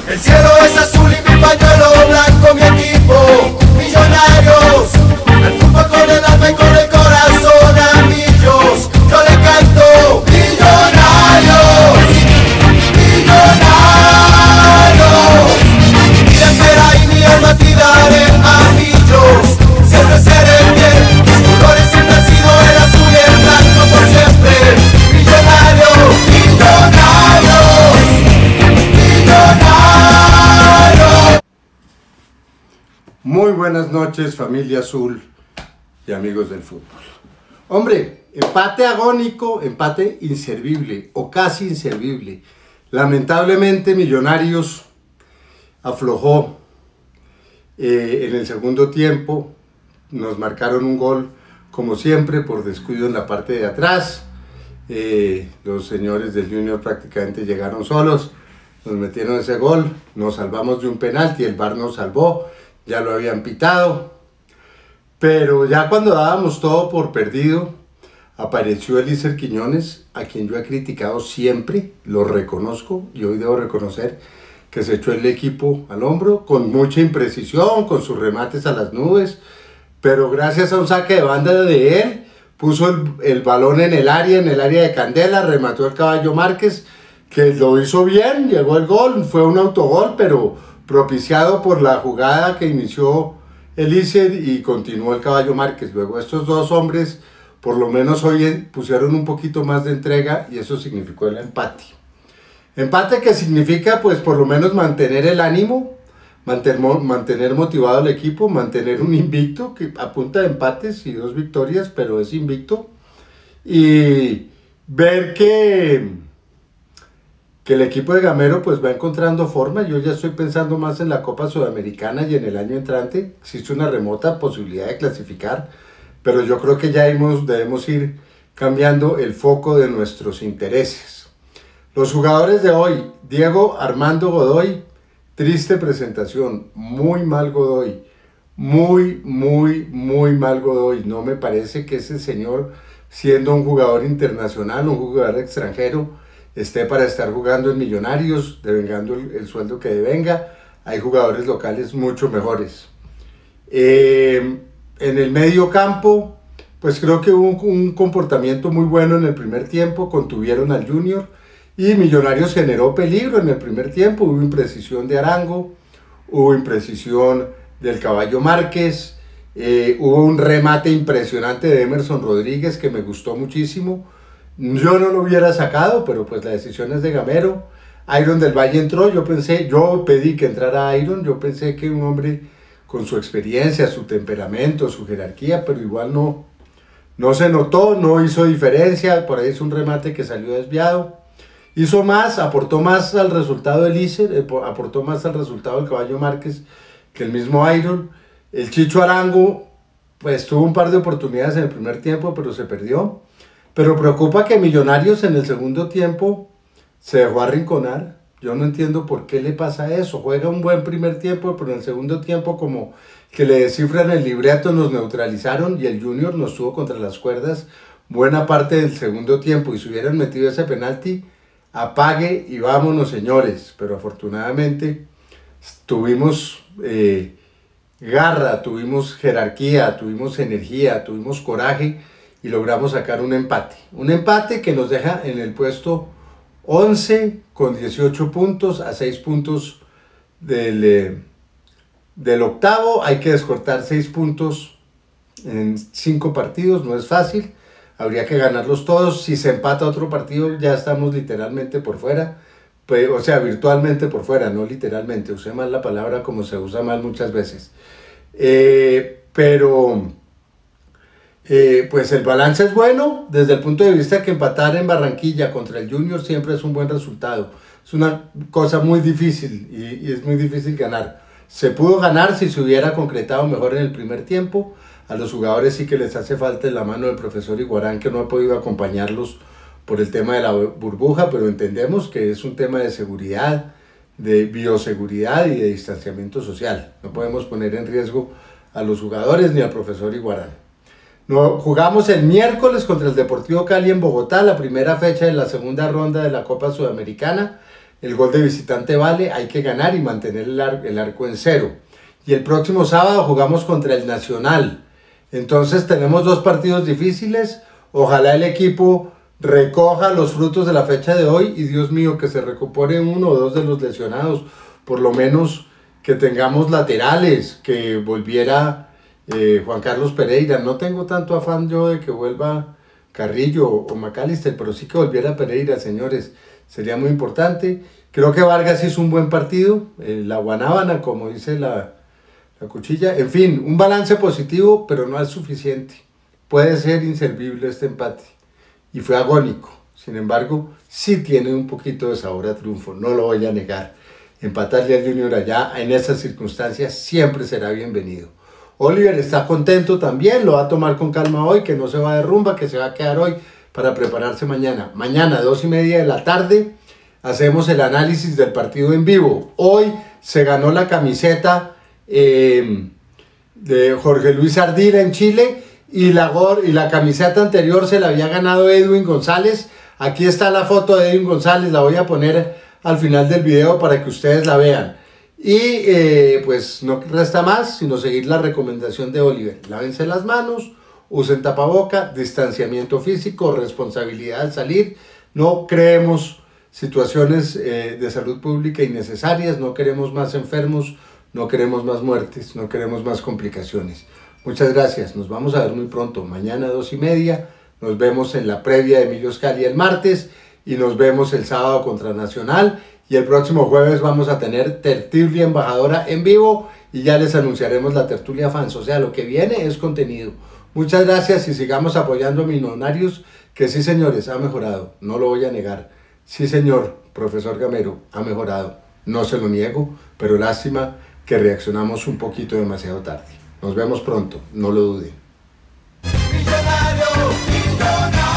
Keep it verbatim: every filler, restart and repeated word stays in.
El cielo es azul y mi pañuelo blanco, mi equipo, Millonarios. El fútbol con el alma y con el corazón a millos. Yo le canto, Millonarios, Millonarios. Mi vida entera y mi alma te daré a millos. Siempre seré bien, mis colores siempre han sido el azul y el blanco por siempre. Millonarios, Millonarios, Millonarios. Muy buenas noches, familia azul y amigos del fútbol. Hombre, empate agónico, empate inservible o casi inservible. Lamentablemente Millonarios aflojó eh, en el segundo tiempo. Nos marcaron un gol como siempre por descuido en la parte de atrás. Eh, los señores del Junior prácticamente llegaron solos, nos metieron ese gol, nos salvamos de un penalti, el V A R nos salvó, ya lo habían pitado, pero ya cuando dábamos todo por perdido, apareció Eliezer Quiñones, a quien yo he criticado siempre, lo reconozco, y hoy debo reconocer que se echó el equipo al hombro, con mucha imprecisión, con sus remates a las nubes, pero gracias a un saque de banda de él, puso el, el balón en el área, en el área de Candela, remató el Caballo Márquez, que lo hizo bien, llegó el gol, fue un autogol, pero propiciado por la jugada que inició Eliezer y continuó el Caballo Márquez. Luego estos dos hombres, por lo menos hoy, pusieron un poquito más de entrega y eso significó el empate. Empate que significa, pues, por lo menos mantener el ánimo, mantener, mantener motivado al equipo, mantener un invicto que a punta de empates y dos victorias, pero es invicto, y ver que, que el equipo de Gamero pues va encontrando forma. Yo ya estoy pensando más en la Copa Sudamericana y en el año entrante. Existe una remota posibilidad de clasificar, pero yo creo que ya hemos, debemos ir cambiando el foco de nuestros intereses. Los jugadores de hoy: Diego Armando Godoy, triste presentación, muy mal Godoy, muy, muy, muy mal Godoy. No me parece que ese señor, siendo un jugador internacional, un jugador extranjero, esté para estar jugando en Millonarios, devengando el, el sueldo que devenga. Hay jugadores locales mucho mejores. Eh, en el medio campo, pues creo que hubo un, un comportamiento muy bueno en el primer tiempo, contuvieron al Junior, y Millonarios generó peligro en el primer tiempo. Hubo imprecisión de Arango, hubo imprecisión del Caballo Márquez, eh, hubo un remate impresionante de Emerson Rodríguez que me gustó muchísimo. Yo no lo hubiera sacado, pero pues la decisión es de Gamero. Iron del Valle entró, yo pensé, yo pedí que entrara Iron, yo pensé que un hombre con su experiencia, su temperamento, su jerarquía, pero igual no, no se notó, no hizo diferencia. Por ahí es un remate que salió desviado. Hizo más, aportó más al resultado de Eliezer, eh, aportó más al resultado del Caballo Márquez que el mismo Iron. El Chicho Arango, pues tuvo un par de oportunidades en el primer tiempo, pero se perdió. Pero preocupa que Millonarios en el segundo tiempo se dejó arrinconar. Yo no entiendo por qué le pasa eso. Juega un buen primer tiempo, pero en el segundo tiempo como que le descifran el libreto, nos neutralizaron y el Junior nos tuvo contra las cuerdas buena parte del segundo tiempo. Y si hubieran metido ese penalti, apague y vámonos, señores. Pero afortunadamente tuvimos eh, garra, tuvimos jerarquía, tuvimos energía, tuvimos coraje y logramos sacar un empate. Un empate que nos deja en el puesto once con dieciocho puntos, a seis puntos del, eh, del octavo. Hay que descortar seis puntos en cinco partidos, no es fácil. Habría que ganarlos todos. Si se empata otro partido, ya estamos literalmente por fuera. Pues, o sea, virtualmente por fuera, no literalmente. Usé mal la palabra como se usa mal muchas veces. Eh, pero, eh, pues el balance es bueno desde el punto de vista que empatar en Barranquilla contra el Junior siempre es un buen resultado. Es una cosa muy difícil y, y es muy difícil ganar. Se pudo ganar si se hubiera concretado mejor en el primer tiempo. A los jugadores sí que les hace falta la mano del profesor Iguarán, que no ha podido acompañarlos por el tema de la burbuja, pero entendemos que es un tema de seguridad, de bioseguridad y de distanciamiento social. No podemos poner en riesgo a los jugadores ni al profesor Iguarán. No, jugamos el miércoles contra el Deportivo Cali en Bogotá, la primera fecha de la segunda ronda de la Copa Sudamericana. el gol de visitante vale, hay que ganar y mantener el, ar el arco en cero. Y el próximo sábado jugamos contra el Nacional. Entonces tenemos dos partidos difíciles. Ojalá el equipo recoja los frutos de la fecha de hoy y Dios mío, que se recupere uno o dos de los lesionados. Por lo menos que tengamos laterales, que volviera eh, Juan Carlos Pereira. No tengo tanto afán yo de que vuelva Carrillo o McAllister, pero sí que volviera Pereira, señores. Sería muy importante. Creo que Vargas hizo un buen partido. Eh, la guanábana, como dice la... la cuchilla, en fin, un balance positivo, pero no es suficiente. Puede ser inservible este empate. Y fue agónico. Sin embargo, sí tiene un poquito de sabor a triunfo, no lo voy a negar. Empatarle al Junior allá, en esas circunstancias, siempre será bienvenido. Oliver está contento también, lo va a tomar con calma hoy, que no se va de rumba, que se va a quedar hoy para prepararse mañana. Mañana, dos y media de la tarde, hacemos el análisis del partido en vivo. Hoy se ganó la camiseta Eh, de Jorge Luis Ardila en Chile y la, y la camiseta anterior se la había ganado Edwin González. Aquí está la foto de Edwin González, la voy a poner al final del video para que ustedes la vean. Y eh, pues no resta más sino seguir la recomendación de Oliver: lávense las manos, usen tapaboca, distanciamiento físico, responsabilidad al salir, no creemos situaciones eh, de salud pública innecesarias, no queremos más enfermos, no queremos más muertes, no queremos más complicaciones. Muchas gracias, nos vamos a ver muy pronto, mañana dos y media, nos vemos en la previa de Emilio Scali el martes y nos vemos el sábado contra Nacional y el próximo jueves vamos a tener tertulia embajadora en vivo y ya les anunciaremos la tertulia fans, o sea, lo que viene es contenido. Muchas gracias y sigamos apoyando a Millonarios, que sí señores, ha mejorado, no lo voy a negar. Sí señor, profesor Gamero, ha mejorado, no se lo niego, pero lástima que reaccionamos un poquito demasiado tarde. Nos vemos pronto, no lo duden. Millonario, millonario.